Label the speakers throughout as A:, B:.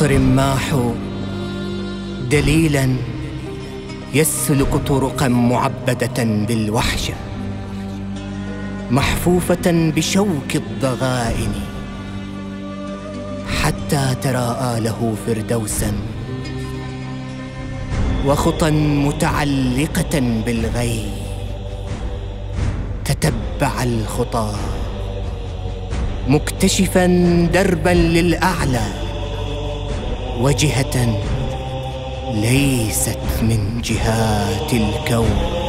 A: الطرماح دليلا يسلك طرقا معبدة بالوحشة، محفوفة بشوك الضغائن، حتى تراءى له فردوسا، وخطى متعلقة بالغي تتبع الخطى، مكتشفا دربا للأعلى، وجهة ليست من جهات الكون.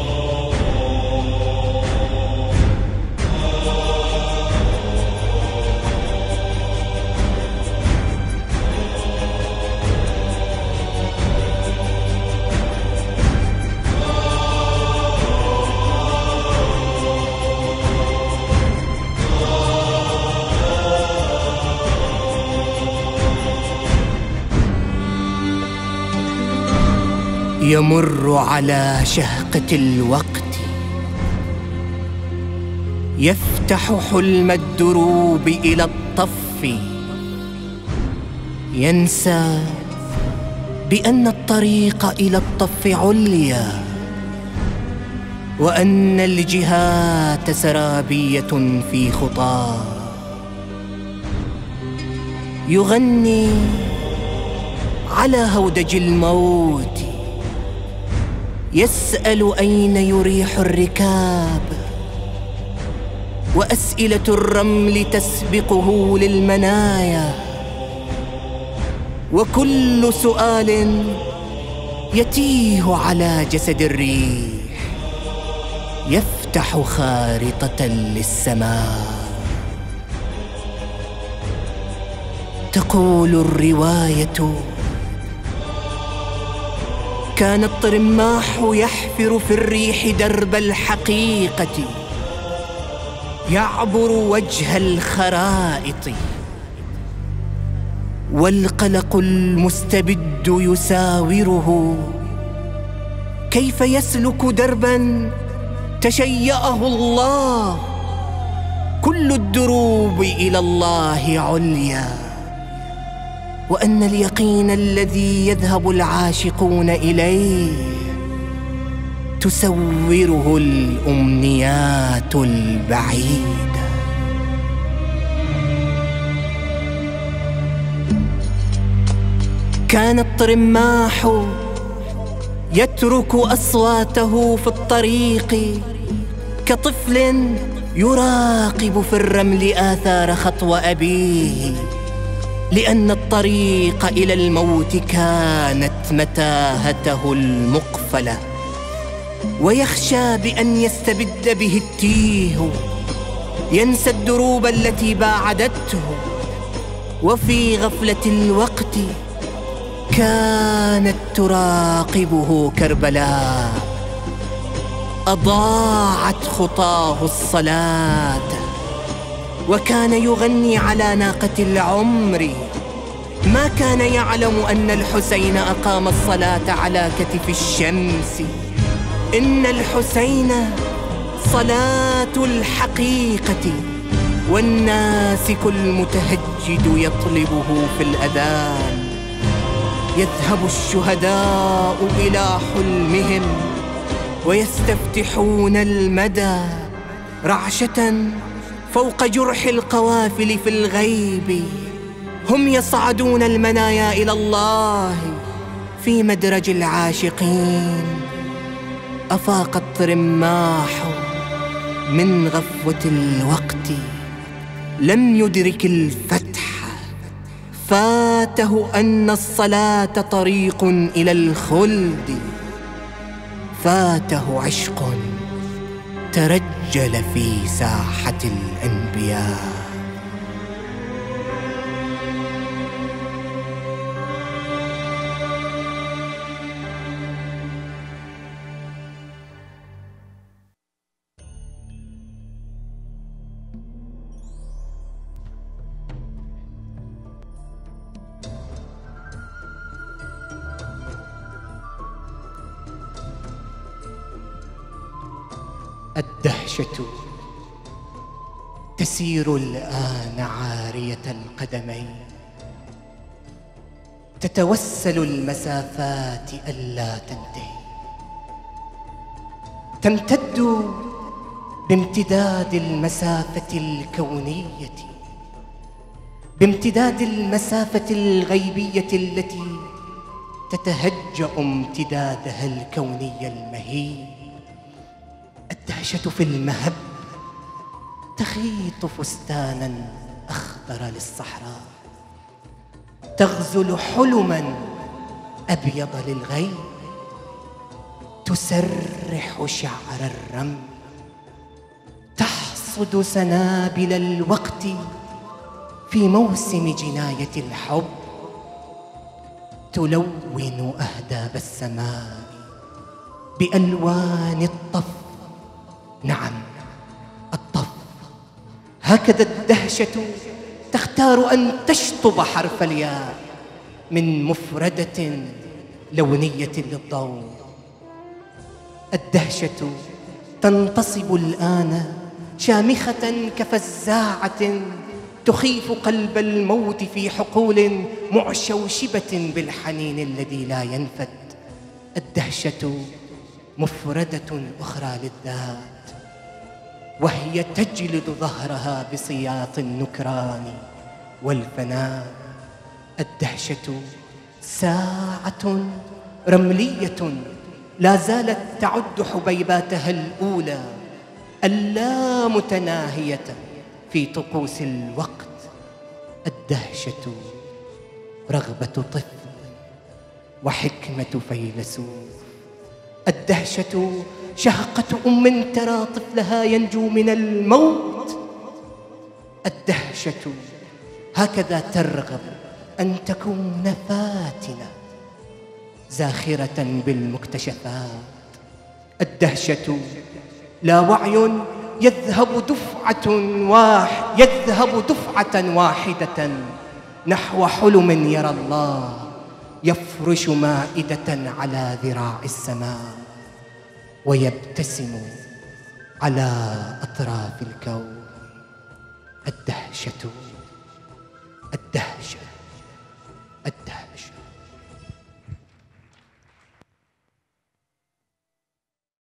A: يمر على شهقة الوقت، يفتح حلم الدروب إلى الطف، ينسى بأن الطريق إلى الطف عليا، وأن الجهات سرابية في خطاه. يغني على هودج الموت، يسأل أين يريح الركاب، وأسئلة الرمل تسبقه للمنايا، وكل سؤال يتيه على جسد الريح، يفتح خارطة للسماء. تقول الرواية: كان الطرماح يحفر في الريح درب الحقيقة، يعبر وجه الخرائط، والقلق المستبد يساوره. كيف يسلك دربا تشيأه الله؟ كل الدروب إلى الله عليا، وأن اليقين الذي يذهب العاشقون إليه تسوره الأمنيات البعيدة. كان الطرماح يترك أصواته في الطريق كطفل يراقب في الرمل آثار خطو أبيه، لأن الطريق إلى الموت كانت متاهته المقفلة، ويخشى بأن يستبد به التيه، ينسى الدروب التي باعدته. وفي غفلة الوقت كانت تراقبه كربلاء، أضاعت خطاه الصلاة، وكان يغني على ناقة العمر. ما كان يعلم أن الحسين أقام الصلاة على كتف الشمس. إن الحسين صلاة الحقيقة، والناسك المتهجد يطلبه في الأذان. يذهب الشهداء إلى حلمهم ويستفتحون المدى، رعشة فوق جرح القوافل في الغيب. هم يصعدون المنايا إلى الله في مدرج العاشقين. أفاق الطرماح من غفوة الوقت، لم يدرك الفتح، فاته أن الصلاة طريق إلى الخلد، فاته عشق ترجل في ساحة الأنبياء. الدهشة تسير الآن عارية القدمين، تتوسل المسافات ألا تنتهي، تمتد بامتداد المسافة الكونية، بامتداد المسافة الغيبية التي تتهجأ امتدادها الكوني المهيب. الدهشة في المهب تخيط فستانا أخضر للصحراء، تغزل حلما أبيض للغيب، تسرح شعر الرمل، تحصد سنابل الوقت في موسم جناية الحب، تلون أهداب السماء بألوان الطف. نعم، الطف. هكذا الدهشة تختار أن تشطب حرف الياء من مفردة لونية للضوء. الدهشة تنتصب الآن شامخة كفزاعة تخيف قلب الموت في حقول معشوشبة بالحنين الذي لا ينفد. الدهشة مفردة أخرى للذات، وهي تجلد ظهرها بسياط النكران والفناء. الدهشة ساعة رملية لا زالت تعد حبيباتها الأولى اللامتناهية في طقوس الوقت. الدهشة رغبة طفل وحكمة فيلسوف. الدهشة شهقة أم ترى طفلها ينجو من الموت. الدهشة هكذا ترغب أن تكون فاتنة زاخرة بالمكتشفات. الدهشة لا وعي يذهب دفعة واحدة نحو حلم يرى الله يفرش مائدة على ذراع السماء ويبتسم على أطراف الكون. الدهشة